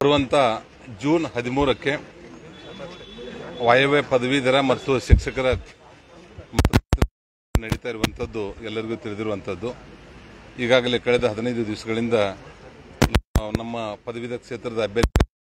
ಬರುವಂಥ ಜೂನ್ 13ಕ್ಕೆ ವಾಯವ್ಯ ಪದವೀಧರ ಮತ್ತು ಶಿಕ್ಷಕರ ನಡೀತಾ ಇರುವಂಥದ್ದು ಎಲ್ಲರಿಗೂ ತಿಳಿದಿರುವಂಥದ್ದು. ಈಗಾಗಲೇ ಕಳೆದ 15 ದಿವಸಗಳಿಂದ ನಮ್ಮ ಪದವೀಧರ ಕ್ಷೇತ್ರದ ಅಭ್ಯರ್ಥಿ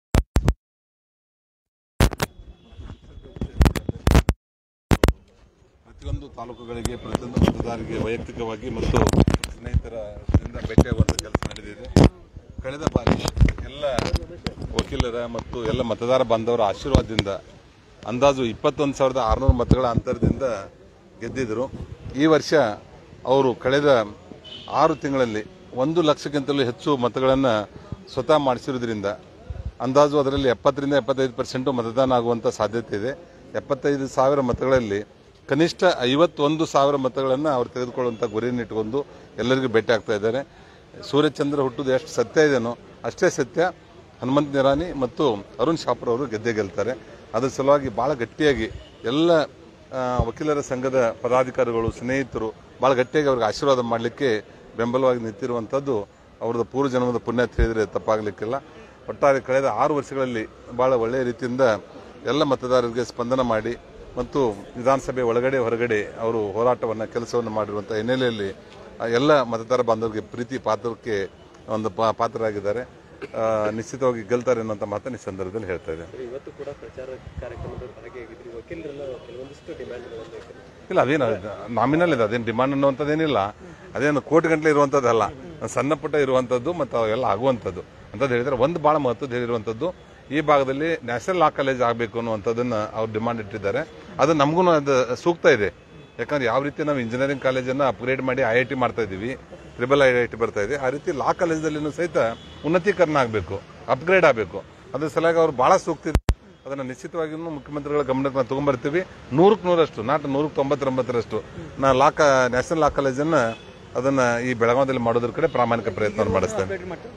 ಪ್ರತಿಯೊಂದು ತಾಲೂಕುಗಳಿಗೆ ಪ್ರತಿಯೊಂದು ಮತದಾರರಿಗೆ ವೈಯಕ್ತಿಕವಾಗಿ ಮತ್ತು ಸ್ನೇಹಿತರಿಂದ ಭೇಟಿಯಾಗುವಂಥ ಕೆಲಸ ನಡೆದಿದೆ. ಕಳೆದ ಬಾರಿ ಎಲ್ಲ ವಕೀಲರ ಮತ್ತು ಎಲ್ಲ ಮತದಾರ ಬಾಂಧವರ ಆಶೀರ್ವಾದದಿಂದ ಅಂದಾಜು 21,600 ಮತಗಳ ಅಂತರದಿಂದ ಗೆದ್ದಿದ್ದರು. ಈ ವರ್ಷ ಅವರು ಕಳೆದ 6 ತಿಂಗಳಲ್ಲಿ 1 ಲಕ್ಷಕ್ಕಿಂತಲೂ ಹೆಚ್ಚು ಮತಗಳನ್ನು ಸ್ವತಃ ಮಾಡಿಸಿರುವುದರಿಂದ ಅಂದಾಜು ಅದರಲ್ಲಿ 70ರಿಂದ 75% ಮತದಾನ ಆಗುವಂಥ ಸಾಧ್ಯತೆ ಇದೆ. 75,000 ಮತಗಳಲ್ಲಿ ಕನಿಷ್ಠ 51,000 ಮತಗಳನ್ನು ಅವರು ತೆಗೆದುಕೊಳ್ಳುವಂಥ ಗುರಿಯನ್ನು ಇಟ್ಟುಕೊಂಡು ಎಲ್ಲರಿಗೂ ಭೇಟಿ ಆಗ್ತಾ ಇದ್ದಾರೆ. ಸೂರ್ಯಚಂದ್ರ ಹುಟ್ಟುವುದು ಎಷ್ಟು ಸತ್ಯ ಇದೆಯೋ ಅಷ್ಟೇ ಸತ್ಯ ಹನುಮಂತ ನಿರಾಣಿ ಮತ್ತು ಅರುಣ್ ಶಾಪುರ್ ಅವರು ಗೆದ್ದೇ ಗೆಲ್ತಾರೆ. ಅದರ ಸಲುವಾಗಿ ಭಾಳ ಗಟ್ಟಿಯಾಗಿ ಎಲ್ಲ ವಕೀಲರ ಸಂಘದ ಪದಾಧಿಕಾರಿಗಳು ಸ್ನೇಹಿತರು ಭಾಳ ಗಟ್ಟಿಯಾಗಿ ಅವ್ರಿಗೆ ಆಶೀರ್ವಾದ ಮಾಡಲಿಕ್ಕೆ ಬೆಂಬಲವಾಗಿ ನಿಂತಿರುವಂಥದ್ದು ಅವ್ರದ್ದು ಪೂರ್ವ ಜನ್ಮದ ಪುಣ್ಯ ತಿಳಿದರೆ ತಪ್ಪಾಗಲಿಕ್ಕಿಲ್ಲ. ಒಟ್ಟಾರೆ ಕಳೆದ 6 ವರ್ಷಗಳಲ್ಲಿ ಭಾಳ ಒಳ್ಳೆಯ ರೀತಿಯಿಂದ ಎಲ್ಲ ಮತದಾರರಿಗೆ ಸ್ಪಂದನ ಮಾಡಿ ಮತ್ತು ವಿಧಾನಸಭೆ ಒಳಗಡೆ ಹೊರಗಡೆ ಅವರು ಹೋರಾಟವನ್ನು ಕೆಲಸವನ್ನು ಮಾಡಿರುವಂಥ ಹಿನ್ನೆಲೆಯಲ್ಲಿ ಎಲ್ಲ ಮತದಾರ ಬಾಂಧವರಿಗೆ ಪ್ರೀತಿ ಪಾತ್ರಕ್ಕೆ ಒಂದು ಪಾತ್ರರಾಗಿದ್ದಾರೆ. ನಿಶ್ಚಿತವಾಗಿ ಗೆಲ್ತಾರೆ ಅನ್ನೋಂಥ ಮಾತನ್ನು ಈ ಸಂದರ್ಭದಲ್ಲಿ ಹೇಳ್ತಾ ಇದ್ದೇನೆ. ಇವತ್ತು ಕೂಡ ಪ್ರಚಾರ ಕಾರ್ಯಕ್ರಮದ ಭಾಗಿಯಾಗಿದ್ರಿ. ವಕೀಲರೆಲ್ಲ ಕೆಲವೊಂದಿಷ್ಟು ಡಿಮ್ಯಾಂಡ್ ಇಲ್ಲ, ಅದೇನು ನಾಮಿನಲ್ ಇದೆ, ಅದೇನು ಡಿಮಾಂಡ್ ಅನ್ನುವಂಥದ್ದೇನಿಲ್ಲ, ಅದೇನು ಕೋಟಿ ಗಂಟಲೆ ಇರುವಂಥದ್ದಲ್ಲ, ಸಣ್ಣ ಪುಟ್ಟ ಇರುವಂಥದ್ದು ಮತ್ತು ಅವೆಲ್ಲ ಆಗುವಂಥದ್ದು ಅಂತದ್ದು ಹೇಳಿದರೆ ಒಂದು ಭಾಳ ಮಹತ್ವದ ಹೇಳಿರುವಂಥದ್ದು ಈ ಭಾಗದಲ್ಲಿ ನ್ಯಾಷನಲ್ ಲಾ ಕಾಲೇಜ್ ಆಗಬೇಕು ಅನ್ನುವಂಥದ್ದನ್ನು ಅವ್ರು ಡಿಮಾಂಡ್ ಇಟ್ಟಿದ್ದಾರೆ. ಅದು ನಮಗೂ ಅದು ಸೂಕ್ತ ಇದೆ. ಯಾಕಂದ್ರೆ ಯಾವ ರೀತಿ ನಾವು ಇಂಜಿನಿಯರಿಂಗ್ ಕಾಲೇಜನ್ನು ಅಪ್ಗ್ರೇಡ್ ಮಾಡಿ IIT ಮಾಡ್ತಾ ಇದ್ದೀವಿ, IIT ಬರ್ತಾ ಇದೆ, ಆ ರೀತಿ ಲಾ ಕಾಲೇಜಲ್ಲಿ ಸಹಿತ ಉನ್ನತೀಕರಣ ಆಗಬೇಕು, ಅಪ್ಗ್ರೇಡ್ ಆಗಬೇಕು. ಅದ್ರ ಸಲುವಾಗಿ ಅವ್ರು ಭಾಳ ಸೂಕ್ತ ಇದೆ. ಅದನ್ನು ನಿಶ್ಚಿತವಾಗಿ ಮುಖ್ಯಮಂತ್ರಿಗಳ ಗಮನಕ್ಕೆ ನಾವು ತೊಗೊಂಡ್ಬರ್ತೀವಿ. 100% ನಾಟ್ 99% ನ್ಯಾಷನಲ್ ಲಾ ಕಾಲೇಜನ್ನು ಅದನ್ನ ಈ ಬೆಳಗಾವಿಯಲ್ಲಿ ಮಾಡೋದ್ರ ಕಡೆ ಪ್ರಾಮಾಣಿಕ ಪ್ರಯತ್ನ ಮಾಡಿಸ್ತೇನೆ.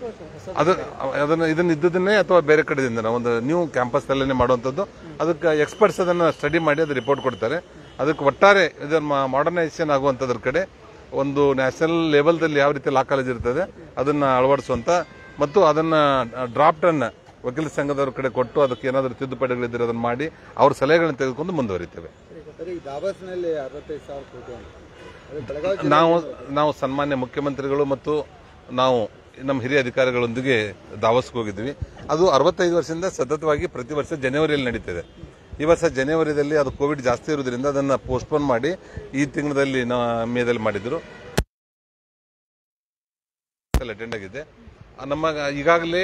ಇದನ್ನ ಇದ್ದದನ್ನೇ ಅಥವಾ ಬೇರೆ ಕಡೆದಿಂದ ಒಂದು ನ್ಯೂ ಕ್ಯಾಂಪಸ್ ಅಲ್ಲೇ ಮಾಡುವಂಥದ್ದು. ಅದಕ್ಕೆ ಎಕ್ಸ್ಪರ್ಟ್ಸ್ ಅದನ್ನ ಸ್ಟಡಿ ಮಾಡಿ ಅದು ರಿಪೋರ್ಟ್ ಕೊಡ್ತಾರೆ. ಅದಕ್ಕೆ ಒಟ್ಟಾರೆ ಇದನ್ನ ಮಾಡರ್ನೈಸೇಷನ್ ಆಗುವಂಥದ್ರ ಕಡೆ ಒಂದು ನ್ಯಾಷನಲ್ ಲೆವೆಲ್ದಲ್ಲಿ ಯಾವ ರೀತಿ ಲಾ ಕಾಲೇಜ್ ಇರ್ತದೆ ಅದನ್ನ ಅಳವಡಿಸುವಂತ ಮತ್ತು ಅದನ್ನ ಡ್ರಾಫ್ಟ್ ಅನ್ನ ವಕೀಲ ಸಂಘದವ್ರ ಕಡೆ ಕೊಟ್ಟು ಅದಕ್ಕೆ ಏನಾದರೂ ತಿದ್ದುಪಡಿಗಳಿದ್ದರೆ ಅದನ್ನ ಮಾಡಿ ಅವ್ರ ಸಲಹೆಗಳನ್ನು ತೆಗೆದುಕೊಂಡು ಮುಂದುವರಿತೇವೆ. ನಾವು ಸನ್ಮಾನ್ಯ ಮುಖ್ಯಮಂತ್ರಿಗಳು ಮತ್ತು ನಾವು ನಮ್ಮ ಹಿರಿಯ ಅಧಿಕಾರಿಗಳೊಂದಿಗೆ ದಾವಸ್ಗೆ ಹೋಗಿದ್ವಿ. ಅದು 65 ವರ್ಷದಿಂದ ಸತತವಾಗಿ ಪ್ರತಿ ವರ್ಷ ಜನವರಿಯಲ್ಲಿ ನಡೀತಿದೆ. ಈ ವರ್ಷ ಜನವರಿಯಲ್ಲಿ ಅದು ಕೋವಿಡ್ ಜಾಸ್ತಿ ಇರೋದ್ರಿಂದ ಅದನ್ನು ಪೋಸ್ಟ್ಪೋನ್ ಮಾಡಿ ಈ ತಿಂಗಳಲ್ಲಿ ಮೇದಲ್ಲಿ ಮಾಡಿದ್ರು. ಅಟೆಂಡ್ ಆಗಿದೆ. ನಮ್ಮ ಈಗಾಗಲೇ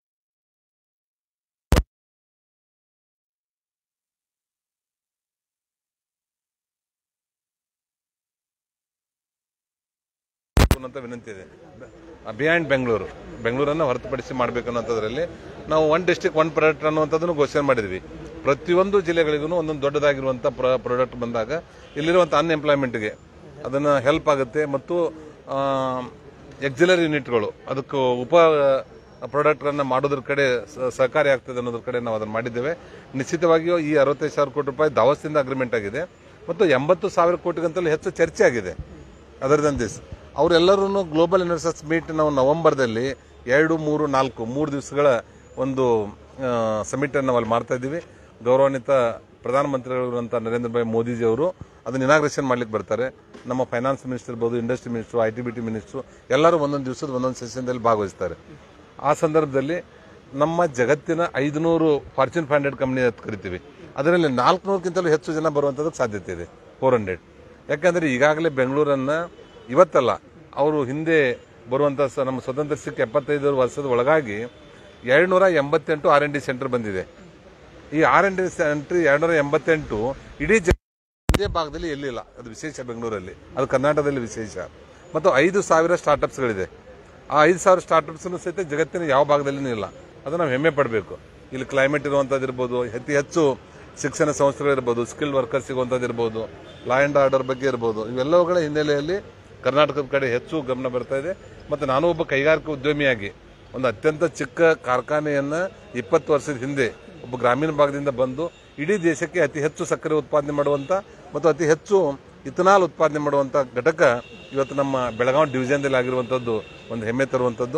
ಅಂತ ವಿನಂತಿ ಇದೆ. ಬಿಯಾಂಡ್ ಬೆಂಗಳೂರನ್ನು ಹೊರತುಪಡಿಸಿ ಮಾಡಬೇಕು ಅನ್ನೋಂಥದ್ರಲ್ಲಿ ನಾವು 1 ಡಿಸ್ಟ್ರಿಕ್ಟ್ 1 ಪ್ರಾಡಕ್ಟ್ ಅನ್ನುವಂಥದ್ದನ್ನು ಘೋಷಣೆ ಮಾಡಿದ್ವಿ. ಪ್ರತಿಯೊಂದು ಜಿಲ್ಲೆಗಳಿಗೂ ಒಂದೊಂದು ದೊಡ್ಡದಾಗಿರುವಂಥ ಪ್ರಾಡಕ್ಟ್ ಬಂದಾಗ ಇಲ್ಲಿರುವಂಥ ಅನ್ಎಂಪ್ಲಾಯ್ಮೆಂಟ್ಗೆ ಅದನ್ನು ಹೆಲ್ಪ್ ಆಗುತ್ತೆ ಮತ್ತು ಎಕ್ಸಿಲರಿ ಯೂನಿಟ್ಗಳು ಅದಕ್ಕೆ ಉಪ ಪ್ರಾಡಕ್ಟ್ಗಳನ್ನು ಮಾಡೋದ್ರ ಕಡೆ ಸಹಕಾರಿ ಆಗ್ತದೆ ಅನ್ನೋದ್ರ ಕಡೆ ನಾವು ಅದನ್ನು ಮಾಡಿದ್ದೇವೆ. ನಿಶ್ಚಿತವಾಗಿಯೂ ಈ 65,000 ಕೋಟಿ ರೂಪಾಯಿ ದಾವಸ್ದಿಂದ ಅಗ್ರಿಮೆಂಟ್ ಆಗಿದೆ ಮತ್ತು 80,000 ಕೋಟಿಗಿಂತಲೂ ಹೆಚ್ಚು ಚರ್ಚೆ ಆಗಿದೆ. ಅದರ್ ದನ್ ದಿಸ್ ಅವರೆಲ್ಲರೂ ಗ್ಲೋಬಲ್ ಇನ್ವೆಸ್ಟರ್ಸ್ ಮೀಟ್ ನಾವು ನವೆಂಬರ್ದಲ್ಲಿ 2, 3, 4 3 ದಿವಸಗಳ ಒಂದು ಸಮಿಟ್ ಅನ್ನು ನಾವು ಅಲ್ಲಿ ಮಾಡ್ತಾ ಇದ್ದೀವಿ. ಗೌರವಾನ್ವಿತ ಪ್ರಧಾನಮಂತ್ರಿಗಳಿರುವಂಥ ನರೇಂದ್ರ ಭಾಯಿ ಮೋದಿಜಿ ಅವರು ಅದನ್ನು ಇನಾಗ್ರೇಷನ್ ಮಾಡ್ಲಿಕ್ಕೆ ಬರ್ತಾರೆ. ನಮ್ಮ ಫೈನಾನ್ಸ್ ಮಿನಿಸ್ಟರ್ ಇರ್ಬೋದು, ಇಂಡಸ್ಟ್ರಿ ಮಿನಿಸ್ಟ್ರು, ITBT ಮಿನಿಸ್ಟ್ರು ಎಲ್ಲರೂ ಒಂದೊಂದು ದಿವಸದ ಒಂದೊಂದು ಸೆಷನ್ದಲ್ಲಿ ಭಾಗವಹಿಸ್ತಾರೆ. ಆ ಸಂದರ್ಭದಲ್ಲಿ ನಮ್ಮ ಜಗತ್ತಿನ 500 ಫಾರ್ಚೂನ್ 500 ಕಂಪನಿ ಅಂತ ಕರಿತೀವಿ, ಅದರಲ್ಲಿ 400ಕ್ಕಿಂತಲೂ ಹೆಚ್ಚು ಜನ ಬರುವಂಥದ್ದಕ್ಕೆ ಸಾಧ್ಯತೆ ಇದೆ. 400. ಯಾಕಂದರೆ ಈಗಾಗಲೇ ಬೆಂಗಳೂರನ್ನು ಇವತ್ತಲ್ಲ, ಅವರು ಹಿಂದೆ ಬರುವಂಥ ನಮ್ಮ ಸ್ವತಂತ್ರ ಸಿಕ್ಕ 75 ವರ್ಷದ ಒಳಗಾಗಿ 288 R&D ಸೆಂಟರ್ ಬಂದಿದೆ. ಈ R&D ಸೆಂಟರ್ 288 ಇಡೀ ಇದೇ ಭಾಗದಲ್ಲಿ ಎಲ್ಲಿಲ್ಲ. ಅದು ವಿಶೇಷ ಬೆಂಗಳೂರಲ್ಲಿ, ಅದು ಕರ್ನಾಟಕದಲ್ಲಿ ವಿಶೇಷ. ಮತ್ತು 5,000 ಸ್ಟಾರ್ಟ್ಅಪ್ಸ್ಗಳಿದೆ. ಆ 5,000 ಸ್ಟಾರ್ಟ್ಅಪ್ಸ್ನು ಸಹಿತ ಜಗತ್ತಿನ ಯಾವ ಭಾಗದಲ್ಲಿನೂ ಇಲ್ಲ. ಅದು ನಾವು ಹೆಮ್ಮೆ ಪಡಬೇಕು. ಇಲ್ಲಿ ಕ್ಲೈಮೇಟ್ ಇರುವಂಥದ್ದು ಇರ್ಬೋದು, ಅತಿ ಹೆಚ್ಚು ಶಿಕ್ಷಣ ಸಂಸ್ಥೆಗಳಿರ್ಬೋದು, ಸ್ಕಿಲ್ಡ್ ವರ್ಕರ್ಸ್ ಸಿಗುವಂಥದ್ದು ಇರ್ಬೋದು, ಲಾ ಆ್ಯಂಡ್ ಆರ್ಡರ್ ಬಗ್ಗೆ ಇರ್ಬೋದು, ಇವೆಲ್ಲವುಗಳ ಹಿನ್ನೆಲೆಯಲ್ಲಿ ಕರ್ನಾಟಕದ ಕಡೆ ಹೆಚ್ಚು ಗಮನ ಬರ್ತಾ ಇದೆ. ಮತ್ತು ನಾನು ಒಬ್ಬ ಕೈಗಾರಿಕಾ ಉದ್ಯಮಿಯಾಗಿ ಒಂದು ಅತ್ಯಂತ ಚಿಕ್ಕ ಕಾರ್ಖಾನೆಯನ್ನು 20 ವರ್ಷದ ಹಿಂದೆ ಒಬ್ಬ ಗ್ರಾಮೀಣ ಭಾಗದಿಂದ ಬಂದು ಇಡೀ ದೇಶಕ್ಕೆ ಅತಿ ಹೆಚ್ಚು ಸಕ್ಕರೆ ಉತ್ಪಾದನೆ ಮಾಡುವಂಥ ಮತ್ತು ಅತಿ ಹೆಚ್ಚು ಇಥನಾಲ್ ಉತ್ಪಾದನೆ ಮಾಡುವಂಥ ಘಟಕ ಇವತ್ತು ನಮ್ಮ ಬೆಳಗಾವಿ ಡಿವಿಷನ್ದಲ್ಲಿ ಆಗಿರುವಂಥದ್ದು ಒಂದು ಹೆಮ್ಮೆ ತರುವಂಥದ್ದು.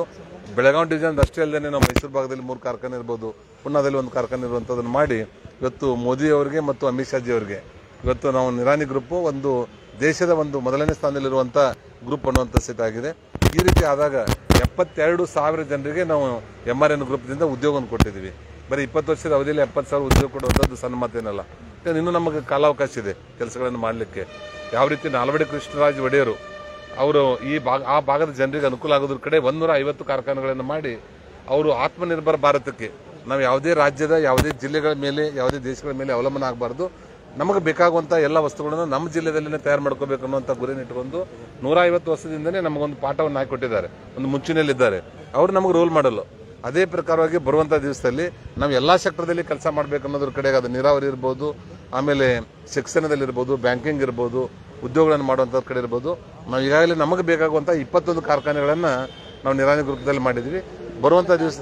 ಬೆಳಗಾವಿ ಡಿವಿಷನ್ ಅಷ್ಟೇ ಅಲ್ಲದೆ ನಾವು ಮೈಸೂರು ಭಾಗದಲ್ಲಿ 3 ಕಾರ್ಖಾನೆ ಇರ್ಬೋದು, ಪುಣಾದಲ್ಲಿ 1 ಕಾರ್ಖಾನೆ ಇರುವಂಥದ್ದನ್ನು ಮಾಡಿ ಇವತ್ತು ಮೋದಿ ಅವರಿಗೆ ಮತ್ತು ಅಮಿತ್ ಶಾಜಿ ಅವರಿಗೆ ಇವತ್ತು ನಾವು ನಿರಾನಿ ಗ್ರೂಪ್ ಒಂದು ದೇಶದ ಒಂದು ಮೊದಲನೇ ಸ್ಥಾನದಲ್ಲಿರುವಂಥ ಗ್ರೂಪ್ ಅನ್ನುವಂಥ ಸ್ಥಿತಿ ಆಗಿದೆ. ಈ ರೀತಿ ಆದಾಗ 72,000 ಜನರಿಗೆ ನಾವು MRN ಗ್ರೂಪ್ದಿಂದ ಉದ್ಯೋಗವನ್ನು ಕೊಟ್ಟಿದ್ದೀವಿ. ಬರೀ 20 ವರ್ಷದ ಅವಧಿಯಲ್ಲಿ 70,000 ಉದ್ಯೋಗ ಕೊಡುವಂಥದ್ದು ಸಣ್ಣ ಮಾತೇನಲ್ಲ. ಇನ್ನೂ ನಮಗೆ ಕಾಲಾವಕಾಶ ಇದೆ ಕೆಲಸಗಳನ್ನು ಮಾಡಲಿಕ್ಕೆ. ಯಾವ ರೀತಿ ನಾಲ್ವಡಿ ಕೃಷ್ಣರಾಜ ಒಡೆಯರು ಅವರು ಆ ಭಾಗದ ಜನರಿಗೆ ಅನುಕೂಲ ಆಗೋದ್ರ ಕಡೆ 150 ಕಾರ್ಖಾನೆಗಳನ್ನು ಮಾಡಿ ಅವರು ಆತ್ಮನಿರ್ಭರ ಭಾರತಕ್ಕೆ ನಾವು ಯಾವುದೇ ರಾಜ್ಯದ ಯಾವುದೇ ಜಿಲ್ಲೆಗಳ ಮೇಲೆ ಯಾವುದೇ ದೇಶಗಳ ಮೇಲೆ ಅವಲಂಬನೆ ಆಗಬಾರ್ದು, ನಮಗೆ ಬೇಕಾಗುವಂಥ ಎಲ್ಲ ವಸ್ತುಗಳನ್ನು ನಮ್ಮ ಜಿಲ್ಲೆದಲ್ಲೇ ತಯಾರು ಮಾಡ್ಕೋಬೇಕು ಅನ್ನುವಂಥ ಗುರಿನ ಇಟ್ಕೊಂಡು 150 ವರ್ಷದಿಂದನೇ ನಮಗೊಂದು ಪಾಠವನ್ನು ಹಾಕಿಕೊಟ್ಟಿದ್ದಾರೆ, ಒಂದು ಮುಂಚೂಣಿಯಲ್ಲಿದ್ದಾರೆ. ಅವರು ನಮಗೆ ರೋಲ್ ಮಾಡಲು ಅದೇ ಪ್ರಕಾರವಾಗಿ ಬರುವಂಥ ದಿವಸದಲ್ಲಿ ನಾವು ಎಲ್ಲ ಸೆಕ್ಟರ್ದಲ್ಲಿ ಕೆಲಸ ಮಾಡಬೇಕು ಅನ್ನೋದ್ರ ಕಡೆಗೆ ಅದು ನೀರಾವರಿ ಇರ್ಬೋದು, ಆಮೇಲೆ ಶಿಕ್ಷಣದಲ್ಲಿರ್ಬೋದು, ಬ್ಯಾಂಕಿಂಗ್ ಇರ್ಬೋದು, ಉದ್ಯೋಗಗಳನ್ನು ಮಾಡುವಂಥ ಕಡೆ ಇರ್ಬೋದು. ನಾವು ಈಗಾಗಲೇ ನಮಗೆ ಬೇಕಾಗುವಂಥ 21 ಕಾರ್ಖಾನೆಗಳನ್ನು ನಾವು ನಿರಾನಿ ಗ್ರೂಪದಲ್ಲಿ ಮಾಡಿದ್ವಿ. ಬರುವಂಥ ದಿವಸ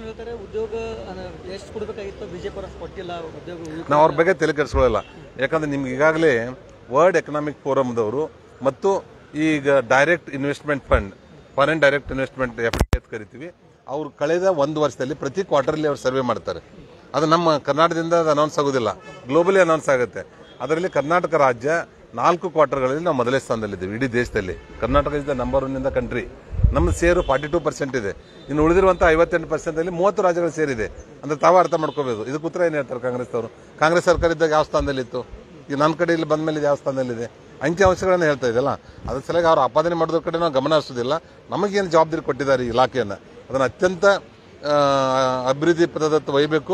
ನಾವು ಅವ್ರ ಬಗ್ಗೆ ತಲೆ ಕೆಡಿಸ್ಕೊಳ್ಳಲ್ಲ. ಯಾಕಂದ್ರೆ ನಿಮ್ಗೆ ಈಗಾಗಲೇ ವರ್ಲ್ಡ್ ಎಕನಾಮಿಕ್ ಫೋರಮ್ದವರು ಮತ್ತು ಈಗ direct investment fund, foreign direct investment FDI ಕರಿತೀವಿ, ಅವರು ಕಳೆದ 1 ವರ್ಷದಲ್ಲಿ ಪ್ರತಿ ಕ್ವಾರ್ಟರ್ಲಿ ಅವ್ರು ಸರ್ವೆ ಮಾಡ್ತಾರೆ. ಅದು ನಮ್ಮ ಕರ್ನಾಟಕದಿಂದ ಅದು ಅನೌನ್ಸ್ ಆಗೋದಿಲ್ಲ, ಗ್ಲೋಬಲಿ ಅನೌನ್ಸ್ ಆಗುತ್ತೆ. ಅದರಲ್ಲಿ ಕರ್ನಾಟಕ ರಾಜ್ಯ 4 ಕ್ವಾರ್ಟರ್ಗಳಲ್ಲಿ ನಾವು ಮೊದಲೇ ಸ್ಥಾನದಲ್ಲಿದ್ದೀವಿ ಇಡೀ ದೇಶದಲ್ಲಿ. Karnataka is the number 1 in the country. ನಮ್ಮ ಸೇರು 42% ಇದೆ. ಇನ್ನು ಉಳಿದಿರುವಂಥ 58% 30 ರಾಜ್ಯಗಳು ಸೇರಿದೆ. ಅಂದ್ರೆ ತಾವು ಅರ್ಥ ಮಾಡ್ಕೋಬೇಕು. ಇದಕ್ಕೆ ಉತ್ತರ ಏನು ಹೇಳ್ತಾರೆ ಕಾಂಗ್ರೆಸ್ ಅವರು? ಕಾಂಗ್ರೆಸ್ ಸರ್ಕಾರ ಇದ್ದಾಗ ಯಾವ ಸ್ಥಾನದಲ್ಲಿತ್ತು, ಈಗ ನನ್ನ ಕಡೆ ಇಲ್ಲಿ ಬಂದ ಮೇಲೆ ಯಾವ ಸ್ಥಾನದಲ್ಲಿದೆ? ಅಂಕಿಅಂಶಗಳನ್ನು ಹೇಳ್ತಾ ಇದೆಯಲ್ಲ, ಅದ್ರ ಸಲುವಾಗಿ ಅವ್ರು ಆಪಾದನೆ ಮಾಡೋದ್ರ ಕಡೆ ನಾವು ಗಮನ ಹರಿಸೋದಿಲ್ಲ. ನಮಗೇನು ಜವಾಬ್ದಾರಿ ಕೊಟ್ಟಿದ್ದಾರೆ ಈ ಇಲಾಖೆಯನ್ನು, ಅದನ್ನು ಅತ್ಯಂತ ಅಭಿವೃದ್ಧಿ ಪದದತ್ತ ಒಯ್ಯಬೇಕು.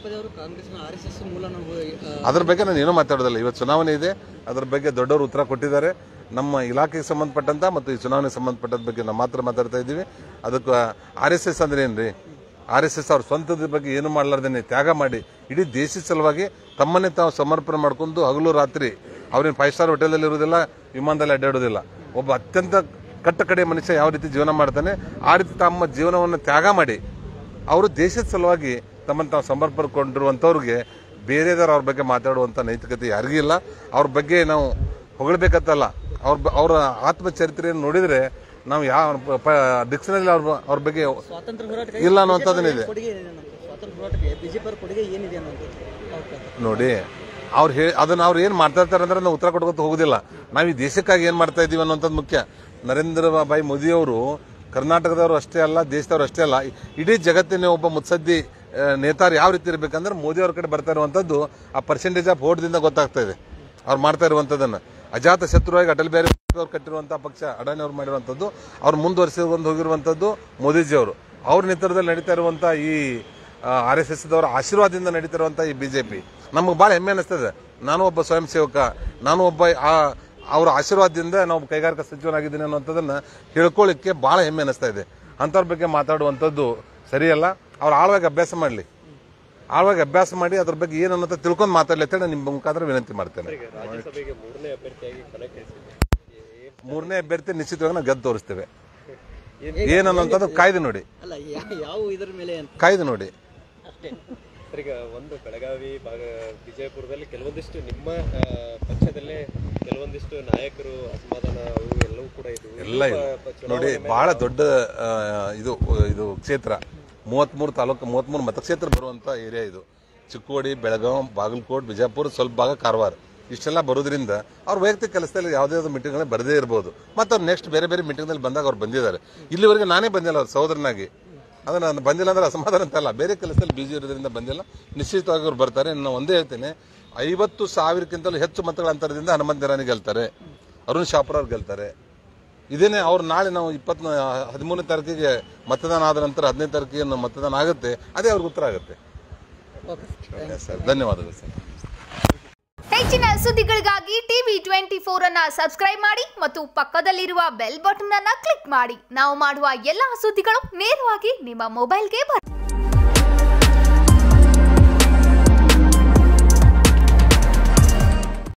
ಅದ್ರ ಬಗ್ಗೆ ನಾನು ಏನೂ ಮಾತಾಡೋದಿಲ್ಲ. ಇವತ್ತು ಚುನಾವಣೆ ಇದೆ, ಅದ್ರ ಬಗ್ಗೆ ದೊಡ್ಡವರು ಉತ್ತರ ಕೊಟ್ಟಿದ್ದಾರೆ. ನಮ್ಮ ಇಲಾಖೆಗೆ ಸಂಬಂಧಪಟ್ಟಂತ ಮತ್ತು ಈ ಚುನಾವಣೆಗೆ ಸಂಬಂಧಪಟ್ಟದ ಬಗ್ಗೆ ನಾವು ಮಾತ್ರ ಮಾತಾಡ್ತಾ ಇದ್ದೀವಿ. ಅದಕ್ಕೆ RSS ಅಂದ್ರೆ ಏನ್ರಿ? RSS ಅವ್ರ ಸ್ವಂತದ ಬಗ್ಗೆ ಏನು ಮಾಡಲಾರ್ದೇನೆ ತ್ಯಾಗ ಮಾಡಿ ಇಡೀ ದೇಶದ ಸಲುವಾಗಿ ತಮ್ಮನ್ನೇ ತಾವು ಸಮರ್ಪಣೆ ಮಾಡ್ಕೊಂಡು ಹಗಲು ರಾತ್ರಿ ಅವ್ರೇನು 5 ಸ್ಟಾರ್ ಹೋಟೆಲಲ್ಲಿ ಇರೋದಿಲ್ಲ, ವಿಮಾನದಲ್ಲಿ ಅಡ್ಡಾಡೋದಿಲ್ಲ. ಒಬ್ಬ ಅತ್ಯಂತ ಕಟ್ಟಕಡೆ ಮನುಷ್ಯ ಯಾವ ರೀತಿ ಜೀವನ ಮಾಡ್ತಾನೆ ಆ ರೀತಿ ತಮ್ಮ ಜೀವನವನ್ನು ತ್ಯಾಗ ಮಾಡಿ ಅವರು ದೇಶದ ಸಲುವಾಗಿ ತಮ್ಮನ್ನು ತಾವು ಸಮರ್ಪಣೆಗೊಂಡಿರುವಂಥವ್ರಿಗೆ ಬೇರೆದವ್ರು ಅವ್ರ ಬಗ್ಗೆ ಮಾತಾಡುವಂಥ ನೈತಿಕತೆ ಯಾರಿಗೂ ಇಲ್ಲ. ಅವ್ರ ಬಗ್ಗೆ ನಾವು ಹೊಗಳಬೇಕಂತಲ್ಲ, ಅವರ ಆತ್ಮಚರಿತ್ರೆಯನ್ನು ನೋಡಿದರೆ ನಾವು ಯಾವ ಡಿಕ್ಷನರಿ ಅವ್ರ ಬಗ್ಗೆ ಇಲ್ಲ ಅನ್ನುವಂಥದ್ದೇನಿದೆ ನೋಡಿ. ಅದನ್ನ ಅವ್ರು ಏನು ಮಾಡ್ತಾ ಇರ್ತಾರೆ ಅಂದ್ರೆ ನಾವು ಉತ್ತರ ಕೊಡ್ಕೊತ ಹೋಗುದಿಲ್ಲ. ನಾವು ಈ ದೇಶಕ್ಕಾಗಿ ಏನು ಮಾಡ್ತಾ ಇದ್ದೀವಿ ಅನ್ನೋಂಥದ್ದು ಮುಖ್ಯ. ನರೇಂದ್ರ ಭಾಯಿ ಮೋದಿ ಅವರು ಕರ್ನಾಟಕದವರು ಅಷ್ಟೇ ಅಲ್ಲ, ದೇಶದವರು ಅಷ್ಟೇ ಅಲ್ಲ, ಇಡೀ ಜಗತ್ತಿನ ಒಬ್ಬ ಮುತ್ಸದ್ದಿ ನೇತಾರು ಯಾವ ರೀತಿ ಇರಬೇಕಂದ್ರೆ ಮೋದಿ ಅವ್ರ ಕಡೆ ಬರ್ತಾ ಇರುವಂಥದ್ದು ಆ ಪರ್ಸೆಂಟೇಜ್ ಆಫ್ ವೋಟ್ದಿಂದ ಗೊತ್ತಾಗ್ತಾ ಇದೆ ಅವ್ರು ಮಾಡ್ತಾ ಇರುವಂಥದ್ದನ್ನು. ಅಜಾತ ಶತ್ರುವಾಗಿ ಅಟಲ್ ಬಿಹಾರಿ ಅವ್ರು ಕಟ್ಟಿರುವಂಥ ಪಕ್ಷ ಅಡಾನಿ ಅವ್ರು ಮಾಡಿರುವಂಥದ್ದು, ಅವ್ರು ಮುಂದುವರಿಸಿಕೊಂಡು ಹೋಗಿರುವಂಥದ್ದು ಮೋದಿಜಿ ಅವರು. ಅವ್ರ ನೇತೃತ್ವದಲ್ಲಿ ನಡೀತಾ ಇರುವಂಥ ಈ RSS ದವರ ಆಶೀರ್ವಾದದಿಂದ ನಡೀತಾ ಇರುವಂಥ ಈ BJP ನಮಗೆ ಭಾಳ ಹೆಮ್ಮೆ ಅನಿಸ್ತದೆ. ನಾನು ಒಬ್ಬ ಸ್ವಯಂ ಸೇವಕ, ನಾನು ಒಬ್ಬ ಅವರ ಆಶೀರ್ವಾದದಿಂದ ನಾವು ಕೈಗಾರಿಕಾ ಸಚಿವನಾಗಿದ್ದೀನಿ ಅನ್ನುವಂಥದ್ದನ್ನು ಹೇಳ್ಕೊಳ್ಳಿಕ್ಕೆ ಭಾಳ ಹೆಮ್ಮೆ ಅನಿಸ್ತಾ ಇದೆ. ಅಂಥವ್ರ ಬಗ್ಗೆ ಮಾತಾಡುವಂಥದ್ದು ಸರಿಯಲ್ಲ. ಅವ್ರು ಆಳವಾಗಿ ಅಭ್ಯಾಸ ಮಾಡಲಿ, ಆಳವಾಗಿ ಅಭ್ಯಾಸ ಮಾಡಿ ಅದ್ರ ಬಗ್ಗೆ ಏನನ್ನೋ ತಿಳ್ಕೊಂಡು ಮಾತಾಡಲಿ ಅಂತ ನಿಮ್ಮ ಮುಖಾಂತರ ವಿನಂತಿ ಮಾಡ್ತೇನೆ. 3ನೇ ಅಭ್ಯರ್ಥಿ ನಿಶ್ಚಿತವಾಗಿ ನಾವು ಗೆದ್ದು ತೋರಿಸ್ತೇವೆ. ಏನನ್ನೋಂಥದ್ದು ಕಾಯ್ದು ನೋಡಿ, ಕಾಯ್ದು ನೋಡಿ. ಈಗ ಒಂದು ಬೆಳಗಾವಿ ವಿಜಯಪುರದಲ್ಲಿ ಕೆಲವೊಂದಿಷ್ಟು ನಿಮ್ಮ ಪಕ್ಷದಲ್ಲೇ ಕೆಲವೊಂದಿಷ್ಟು ನಾಯಕರು ಅಸಮಾಧಾನ ಎಲ್ಲವೂ ಕೂಡ ಎಲ್ಲ ನೋಡಿ. ಬಹಳ ದೊಡ್ಡ ಇದು ಕ್ಷೇತ್ರ, 33 ತಾಲೂಕು, 33 ಮತಕ್ಷೇತ್ರ ಬರುವಂತ ಏರಿಯಾ ಇದು. ಚಿಕ್ಕೋಡಿ, ಬೆಳಗಾವಿ, ಬಾಗಲಕೋಟೆ, ಬಿಜಾಪುರ, ಸ್ವಲ್ಪ ಭಾಗ ಕಾರವಾರ, ಇಷ್ಟೆಲ್ಲ ಬರೋದ್ರಿಂದ ಅವ್ರ ವೈಯಕ್ತಿಕ ಕೆಲಸದಲ್ಲಿ ಯಾವುದೇ ಮೀಟಿಂಗ್ಗಳಲ್ಲಿ ಬರದೇ ಇರ್ಬೋದು. ಮತ್ತು ಅವ್ರು ನೆಕ್ಸ್ಟ್ ಬೇರೆ ಬೇರೆ ಮೀಟಿಂಗ್ನಲ್ಲಿ ಬಂದಾಗ ಅವ್ರು ಬಂದಿದ್ದಾರೆ. ಇಲ್ಲಿವರೆಗೆ ನಾನೇ ಬಂದಿಲ್ಲ ಅವ್ರ ಸಹೋದರನಾಗಿ. ಅದು ನಾನು ಬಂದಿಲ್ಲ ಅಂದ್ರೆ ಅಸಮಾಧಾನ ಅಂತಲ್ಲ, ಬೇರೆ ಕೆಲಸದಲ್ಲಿ ಬಿಜಿ ಇರೋದ್ರಿಂದ ಬಂದಿಲ್ಲ. ನಿಶ್ಚಿತವಾಗಿ ಅವ್ರು ಬರ್ತಾರೆ. ನಾನು ಒಂದೇ ಹೇಳ್ತೇನೆ, 50,000ಕ್ಕಿಂತಲೂ ಹೆಚ್ಚು ಮತಗಳ ಅಂತರದಿಂದ ಹನುಮಂತ ನಿರಾನಿ ಗೆಲ್ತಾರೆ, ಅರುಣ್ ಶಾಪುರ್ ಅವ್ರು ಗೆಲ್ತಾರೆ. ಇದೇನೆ ಅವ್ರು ನಾಳೆ ನಾವು 13ನೇ ತಾರೀಕಿಗೆ ಮತದಾನ ಆದ ನಂತರ 15ನೇ ತಾರೀಕಿಗೆ ಮತದಾನ ಆಗುತ್ತೆ, ಅದೇ ಅವ್ರಿಗೆ ಉತ್ತರ ಆಗುತ್ತೆ. ಸರ್, ಧನ್ಯವಾದಗಳು ಸರ್. ಹೆಚ್ಚಿನ ಸುದ್ದಿಗಳಿಗಾಗಿ TV24 ಅನ್ನು ಸಬ್ಸ್ಕ್ರೈಬ್ ಮಾಡಿ ಮತ್ತು ಪಕ್ಕದಲ್ಲಿರುವ ಬೆಲ್ ಬಟನ್ ಅನ್ನು ಕ್ಲಿಕ್ ಮಾಡಿ. ನಾವು ಮಾಡುವ ಎಲ್ಲಾ ಸುದ್ದಿಗಳು ನೇರವಾಗಿ ನಿಮ್ಮ ಮೊಬೈಲ್ಗೆ ಬರುತ್ತೆ.